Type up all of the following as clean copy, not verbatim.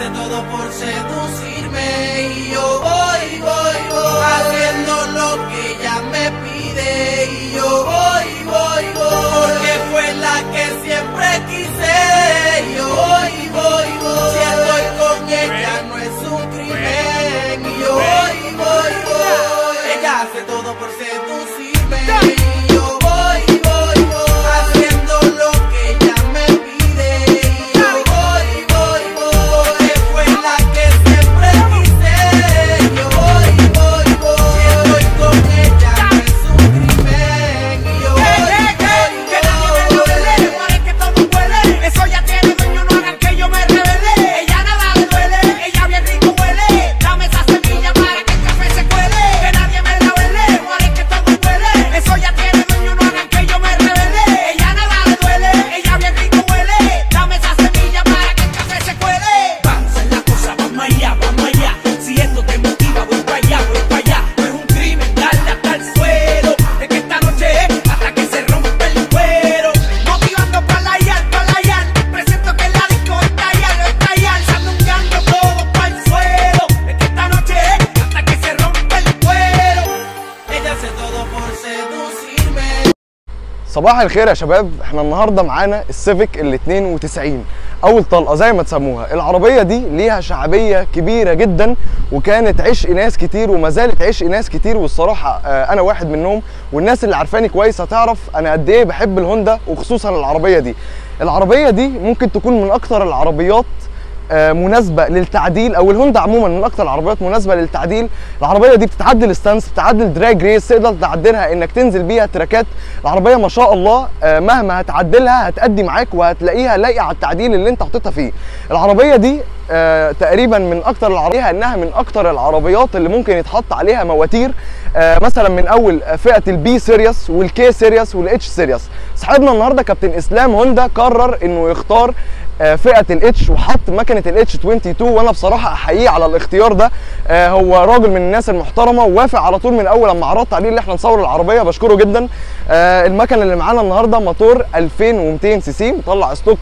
hace todo por seducirme y yo voy, haciendo lo que ella me pide y yo voy, porque fue la que siempre quise y yo voy, si estoy con ella no es un crimen y yo voy, ella hace todo por seducirme y yo voy, haciendo lo que ella me pide y yo voy, porque fue la que siempre quise y yo voy, si estoy con ella no es un crimen y yo voy, que nadie me la duele, parece que todo huele, eso ya tiene dueño, no hagan que yo me revele, ella nada le duele, ella bien rico huele, dame esa semilla para que el café se cuele, que nadie me la duele, parece que todo huele, eso ya tiene dueño, no hagan que yo me revele, ella nada le duele, ella bien rico huele, dame esa semilla para que el café se cuele. Vamos en la cosa, vamos allá, si esto te motiva voy para allá, no es un crimen darle hasta el suelo, es que esta noche es hasta que se rompe el cuero, motivando para la yal, presento que la disco está allá, sandungueando todo para el suelo, es que esta noche es hasta que se rompe el cuero. ella hace todo por seducirme. صباح الخير يا شباب. احنا النهارده معانا السيفيك ال 92 اول طلقه زي ما تسموها. العربيه دي ليها شعبيه كبيره جدا وكانت عشق ناس كتير وما زالت عشق ناس كتير، والصراحه انا واحد منهم، والناس اللي عارفاني كويس هتعرف انا قد ايه بحب الهوندا وخصوصا العربيه دي. العربيه دي ممكن تكون من اكتر العربيات مناسبه للتعديل، او الهوندا عموما من اكتر العربيات مناسبه للتعديل. العربيه دي بتعدل ستانس، بتعدل دراج ريس، تقدر تعدلها انك تنزل بيها تراكات. العربيه ما شاء الله مهما هتعدلها هتأدي معاك وهتلاقيها لايقه على التعديل اللي انت حطيتها فيه. العربيه دي تقريبا من اكتر العربيات، انها من اكتر العربيات اللي ممكن يتحط عليها مواتير مثلا من اول فئه البي سيريس والكي سيريس والاتش سيريس. صاحبنا النهارده كابتن اسلام هوندا قرر انه يختار فئه الاتش وحط مكنه الاتش 22، وانا بصراحه احييه على الاختيار ده. هو راجل من الناس المحترمه ووافق على طول من اول لما عرضت عليه اللي احنا نصور العربيه، بشكره جدا. المكنه اللي معانا النهارده موتور 2200 سي سي، مطلع ستوك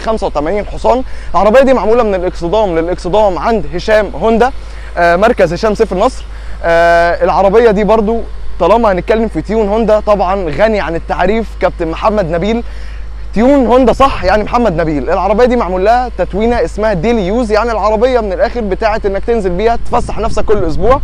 185 حصان. العربيه دي معموله من الاكسدام للاكسدام عند هشام هوندا، مركز هشام سيف النصر. العربيه دي برضو طالما هنتكلم في تيون هوندا طبعا غني عن التعريف كابتن محمد نبيل. تيون هوندا صح يعني محمد نبيل. العربيه دي معمول لها تتوينه اسمها ديلي يوز، يعني العربيه من الاخر بتاعه انك تنزل بيها تفسح نفسك كل اسبوع.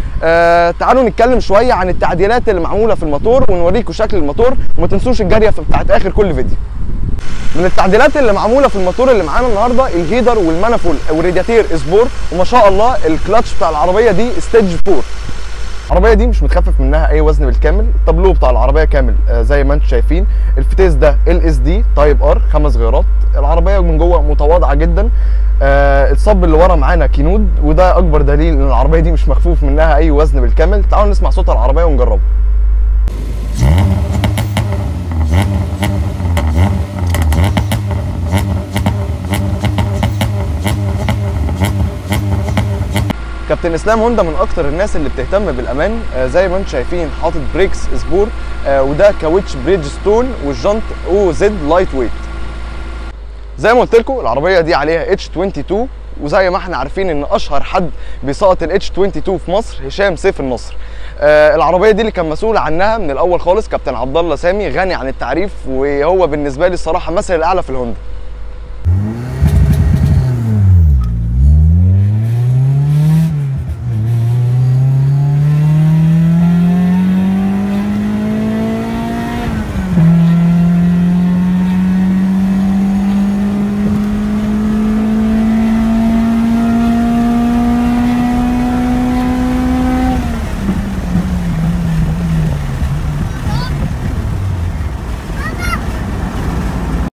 تعالوا نتكلم شويه عن التعديلات اللي معموله في الموتور ونوريكم شكل الموتور، وما تنسوش الجاريه بتاعت اخر كل فيديو. من التعديلات اللي معموله في الموتور اللي معانا النهارده الهيدر والمانيفول والرادياتير اسبور، وما شاء الله الكلاتش بتاع العربيه دي ستيج 4. العربيه دي مش متخفف منها اي وزن بالكامل. التابلو بتاع العربيه كامل زي ما انتم شايفين. الفتيس ده LSD تايب ار 5 غيارات. العربيه من جوه متواضعه جدا. الصب اللي ورا معانا كينود، وده اكبر دليل ان العربيه دي مش مخفوف منها اي وزن بالكامل. تعالوا نسمع صوت العربيه ونجربه. كابتن اسلام هوندا من اكتر الناس اللي بتهتم بالامان. زي ما انتم شايفين حاطط بريكس اسبور، وده كاوتش بريدج ستون، والجنط OZ لايت ويت. زي ما قلت لكم العربيه دي عليها H22، وزي ما احنا عارفين ان اشهر حد بيسقط ال H22 في مصر هشام سيف النصر. العربيه دي اللي كان مسؤول عنها من الاول خالص كابتن عبد الله سامي، غني عن التعريف، وهو بالنسبه لي الصراحه مثل الاعلى في الهوندا.